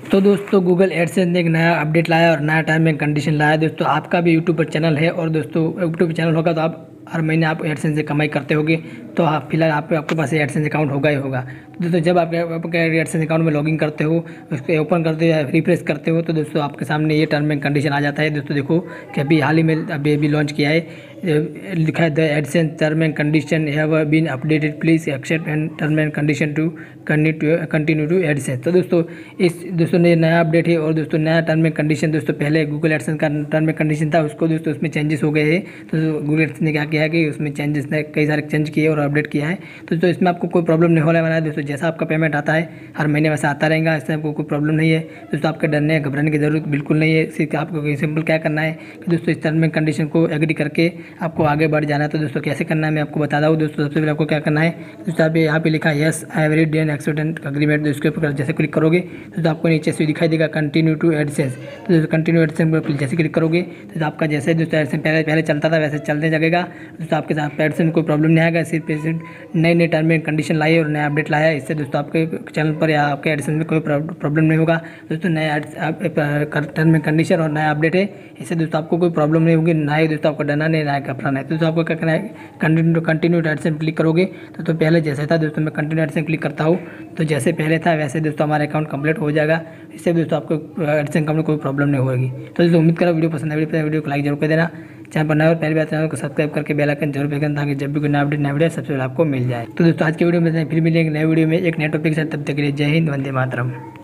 तो दोस्तों Google AdSense ने एक नया अपडेट लाया और नया टर्म एंड कंडीशन लाया। दोस्तों आपका भी यूट्यूब पर चैनल है और दोस्तों यूट्यूब चैनल होगा तो आप हर महीने आप एडसेंस से कमाई करते होगे, तो आप फिलहाल आपके पास एडसेंस अकाउंट होगा ही होगा। तो दोस्तों जब आप आपके एडसेंस अकाउंट में लॉगिन करते हो, उसको ओपन करते हो या रिफ्रेश करते हो, तो दोस्तों आपके सामने ये टर्म एंड कंडीशन आ जाता है। दोस्तों देखो कि अभी हाल ही में अभी लॉन्च किया है, लिखा है the AdSense term and condition have been updated, please accept and term and condition to continue to AdSense. तो दोस्तों ने नया अपडेट है और दोस्तों नया टर्म एंड कंडीशन, दोस्तों पहले गूगल एडसेंस का टर्म एंड कंडीशन था, उसको दोस्तों उसमें चेंजेस हो गए हैं। तो गूगल एडसेंस ने क्या किया है कि उसमें चेंजेस ने कई सारे चेंज किए और अपडेट किया है। तो दोस्तों इसमें आपको कोई प्रॉब्लम नहीं होने वाला है। दोस्तों जैसा आपका पेमेंट आता है हर महीने वैसा आता रहेगा, इसमें आपको कोई प्रॉब्लम नहीं है। दोस्तों आपके डरने घबराने की जरूरत बिल्कुल नहीं है। सिर्फ आपको सिंपल क्या करना है कि दोस्तों इस टर्म एंड कंडीशन को एग्री करके आपको आगे बढ़ जाना है। तो दोस्तों कैसे करना है मैं आपको बता दूँ। दोस्तों सबसे पहले आपको क्या करना है, दोस्तों आप यहाँ पे लिखा है yes I have read and accepted agreement. उसके ऊपर जैसे क्लिक करोगे तो आपको नीचे से दिखाई देगा कंटिन्यू टू एडसेंस। तो दोस्तों कंटिन्यू एडसेंस पर जैसे क्लिक करोगे तो आपका जैसे दोस्तों एडसेंस पहले चलता था वैसे चलने लगेगा। दोस्तों आपके साथ एडसेंस में कोई प्रॉब्लम नहीं आएगा। सिर्फ नए टर्म एंड कंडीशन लाए और नया अपडेट लाया, इससे दोस्तों आपके चैनल पर या आपके एडसेंस में कोई प्रॉब्लम नहीं होगा। दोस्तों नया टर्म एंड कंडीशन और नया अपडेट है, इससे दोस्तों आपको कोई प्रॉब्लम नहीं होगी, ना ही दोस्तों आपको डरना नहीं, ना ही घबराना है। तो दोस्तों आपको क्या करना है, कंटिन्यू एडसेंस क्लिक करोगे तो पहले जैसे था दोस्तों मैं कंटिन्यू एडसेंस क्लिक करता हूँ तो जैसे पहले था वैसे दोस्तों हमारा अकाउंट कंप्लीट हो जाएगा। इससे दोस्तों आपको एडसेंस अकाउंट में कोई प्रॉब्लम नहीं होगी। तो दोस्तों उम्मीद करो वीडियो पसंद है, वीडियो को लाइक जरूर कर देना। चैनल पर नए और पहली बार चैनल को सब्सक्राइब करके बेल आइकन जरूर प्रेस करना ताकि जब भी कोई नया अपडेट नया वीडियो सबसे पहले आपको मिल जाए। तो दोस्तों आज के वीडियो में फिर मिलेंगे नए वीडियो में एक नए टॉपिक के साथ, तब तक के लिए जय हिंद, वंदे मातरम।